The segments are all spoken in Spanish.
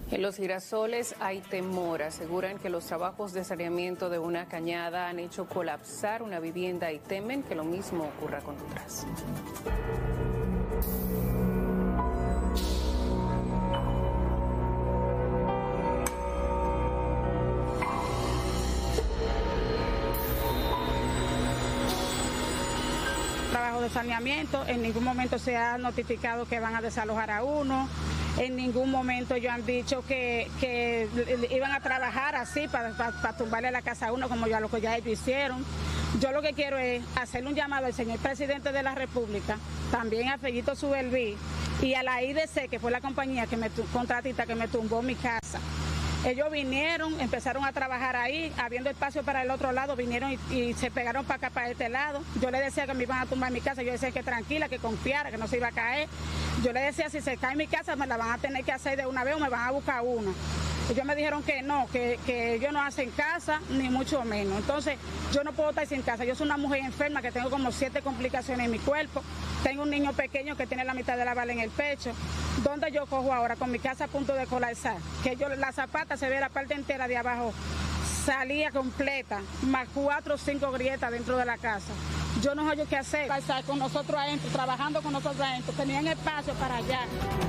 En Los Girasoles hay temor. Aseguran que los trabajos de saneamiento de una cañada han hecho colapsar una vivienda y temen que lo mismo ocurra con otras. Trabajo de saneamiento, en ningún momento se ha notificado que van a desalojar a uno. En ningún momento ellos han dicho que iban a trabajar así para tumbarle la casa a uno, como lo que ya ellos hicieron. Yo lo que quiero es hacerle un llamado al señor presidente de la República, también a Fellito Suberví y a la IDC, que fue la compañía contratista que me tumbó mi casa. Ellos vinieron, empezaron a trabajar ahí, habiendo espacio para el otro lado, vinieron y se pegaron para acá, para este lado. Yo le decía que me iban a tumbar mi casa, yo decía que tranquila, que confiara, que no se iba a caer. Yo le decía, si se cae mi casa, me la van a tener que hacer de una vez o me van a buscar una. Ellos me dijeron que no, que ellos no hacen casa, ni mucho menos. Entonces, yo no puedo estar sin casa. Yo soy una mujer enferma que tengo como 7 complicaciones en mi cuerpo. Tengo un niño pequeño que tiene la mitad de la bala en el pecho. ¿Dónde yo cojo ahora con mi casa a punto de colapsar? Que la zapata se ve la parte entera de abajo, salía completa, más 4 o 5 grietas dentro de la casa. Yo no sé qué hacer. Estar con nosotros adentro, trabajando con nosotros adentro, tenían espacio para allá.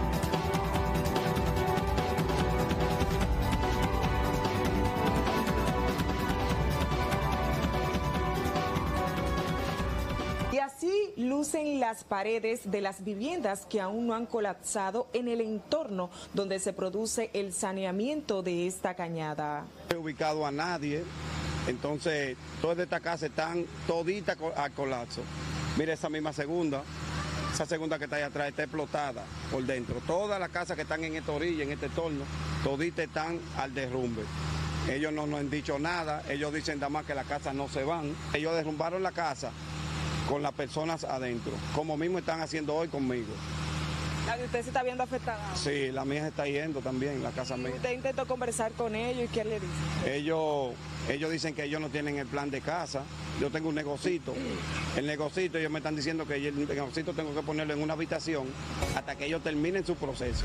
Y así lucen las paredes de las viviendas que aún no han colapsado en el entorno donde se produce el saneamiento de esta cañada. No he ubicado a nadie, entonces todas estas casas están toditas al colapso. Mira esa misma segunda, esa segunda que está ahí atrás está explotada por dentro. Todas las casas que están en esta orilla, en este entorno, toditas están al derrumbe. Ellos no nos han dicho nada, ellos dicen nada más que las casas no se van. Ellos derrumbaron la casa con las personas adentro, como mismo están haciendo hoy conmigo. ¿La de usted se está viendo afectada? Sí, la mía se está yendo también, la casa mía. ¿Usted intentó conversar con ellos y qué le dice? Ellos dicen que ellos no tienen el plan de casa. Yo tengo un negocito. El negocito, ellos me están diciendo que el negocito tengo que ponerlo en una habitación hasta que ellos terminen su proceso.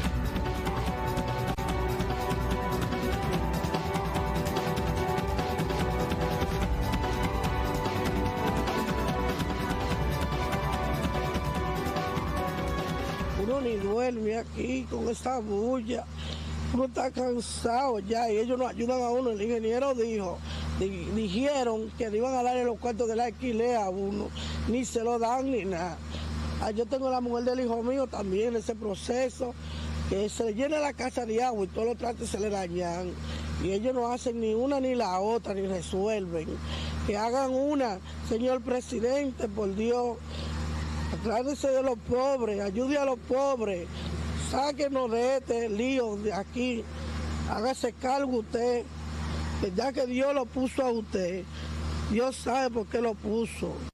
Uno ni duerme aquí con esta bulla, uno está cansado ya y ellos no ayudan a uno. El ingeniero dijeron que le iban a darle los cuartos del alquiler a uno, ni se lo dan ni nada. Yo tengo la mujer del hijo mío también en ese proceso, que se le llena la casa de agua y todos los trastes se le dañan. Y ellos no hacen ni una ni la otra, ni resuelven. Que hagan una, señor presidente, por Dios. Acuérdese de los pobres, ayude a los pobres, sáquenos de este lío de aquí, hágase cargo usted, que ya que Dios lo puso a usted, Dios sabe por qué lo puso.